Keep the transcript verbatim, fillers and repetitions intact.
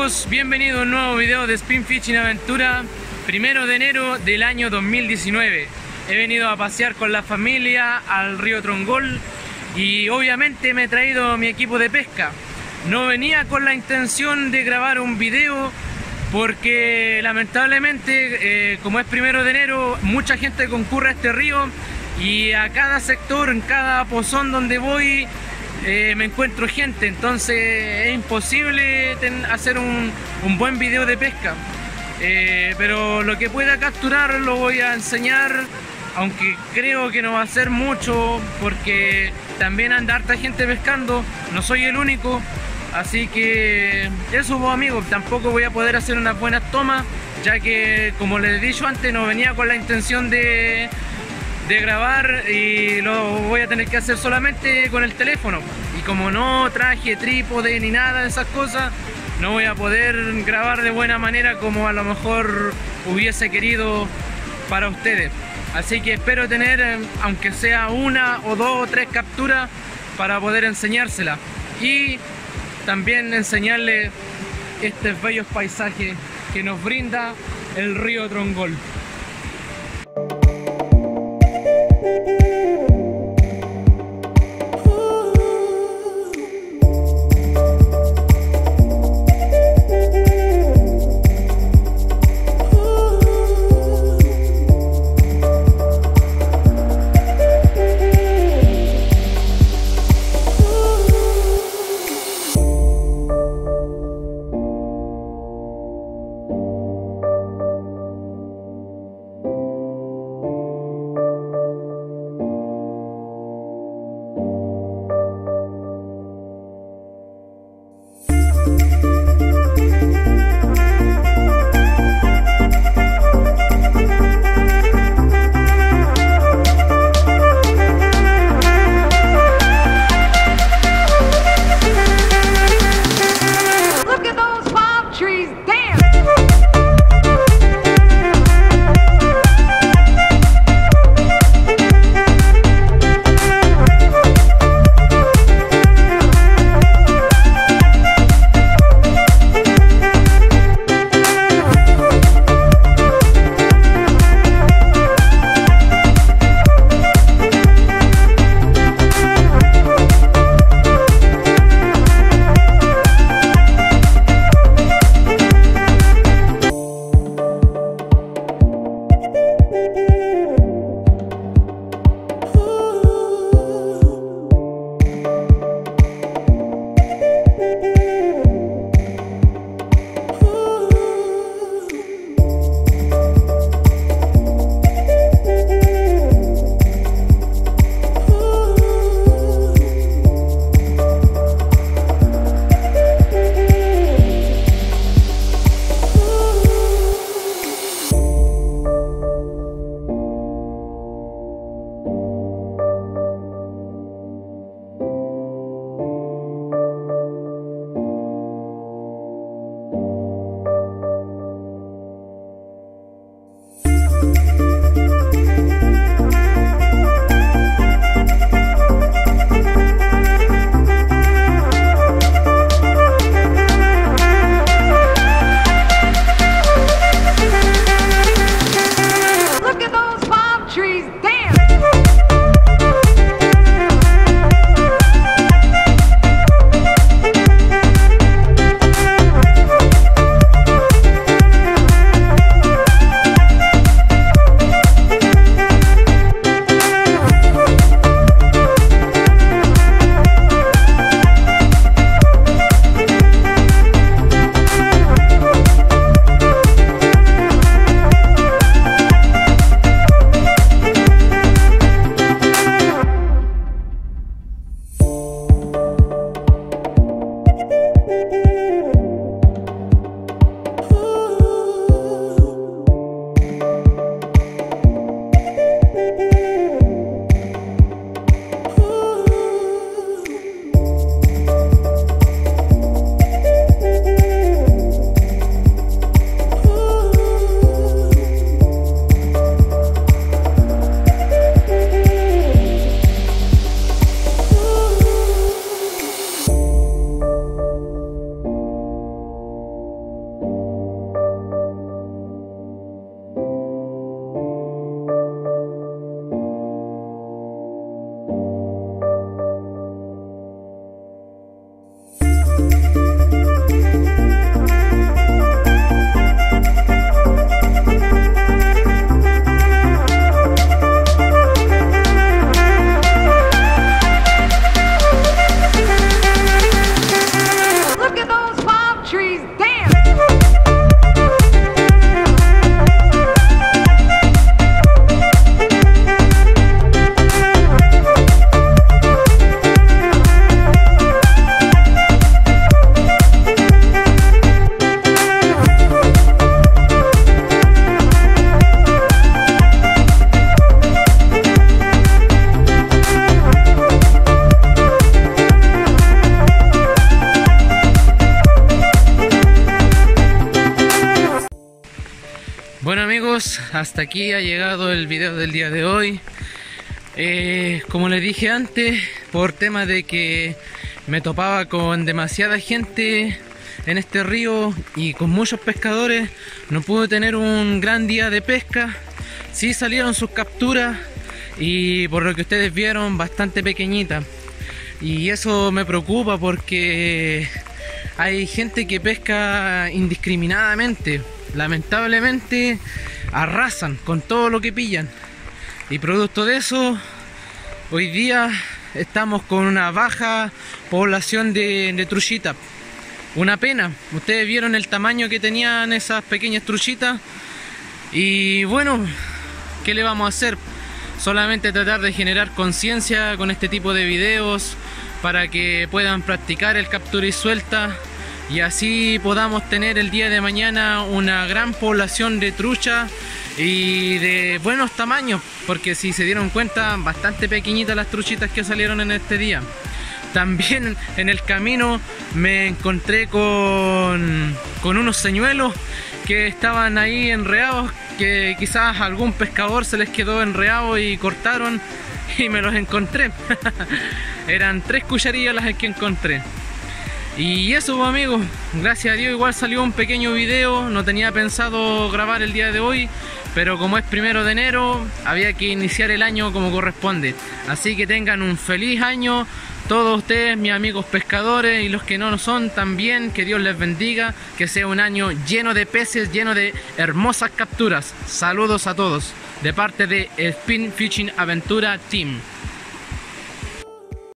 amigos, bienvenidos a un nuevo video de Spin Fishing Aventura, primero de enero del año dos mil diecinueve. He venido a pasear con la familia al río Trongol y obviamente me he traído mi equipo de pesca. No venía con la intención de grabar un video porque lamentablemente, eh, como es primero de enero, mucha gente concurre a este río y a cada sector, en cada pozón donde voy, Eh, me encuentro gente, entonces es imposible ten, hacer un, un buen video de pesca, eh, pero lo que pueda capturar lo voy a enseñar, aunque creo que no va a ser mucho porque también anda harta gente pescando, no soy el único, así que eso, pues, amigos, tampoco voy a poder hacer unas buenas tomas, ya que, como les he dicho antes, no venía con la intención de de grabar y lo voy a tener que hacer solamente con el teléfono, y como no traje trípode ni nada de esas cosas, no voy a poder grabar de buena manera como a lo mejor hubiese querido para ustedes. Así que espero tener, aunque sea una o dos o tres capturas, para poder enseñársela y también enseñarles estos bellos paisajes que nos brinda el río Trongol. Bueno amigos, hasta aquí ha llegado el video del día de hoy. Eh, como les dije antes, por tema de que me topaba con demasiada gente en este río y con muchos pescadores, no pude tener un gran día de pesca. Sí salieron sus capturas y por lo que ustedes vieron, bastante pequeñitas. Y eso me preocupa porque hay gente que pesca indiscriminadamente. Lamentablemente arrasan con todo lo que pillan. Y producto de eso, hoy día estamos con una baja población de, de truchitas. Una pena. Ustedes vieron el tamaño que tenían esas pequeñas truchitas. Y bueno, ¿qué le vamos a hacer? Solamente tratar de generar conciencia con este tipo de videos para que puedan practicar el captura y suelta y así podamos tener el día de mañana una gran población de trucha y de buenos tamaños, porque si se dieron cuenta, bastante pequeñitas las truchitas que salieron en este día. También en el camino me encontré con, con unos señuelos que estaban ahí enredados, que quizás a algún pescador se les quedó enredado y cortaron y me los encontré. Eran tres cucharillas las que encontré. Y eso, amigos, gracias a Dios igual salió un pequeño video. No tenía pensado grabar el día de hoy, pero como es primero de enero, había que iniciar el año como corresponde. Así que tengan un feliz año todos ustedes, mis amigos pescadores, y los que no lo son también, que Dios les bendiga, que sea un año lleno de peces, lleno de hermosas capturas. Saludos a todos, de parte de Spin Fishing Aventura Team.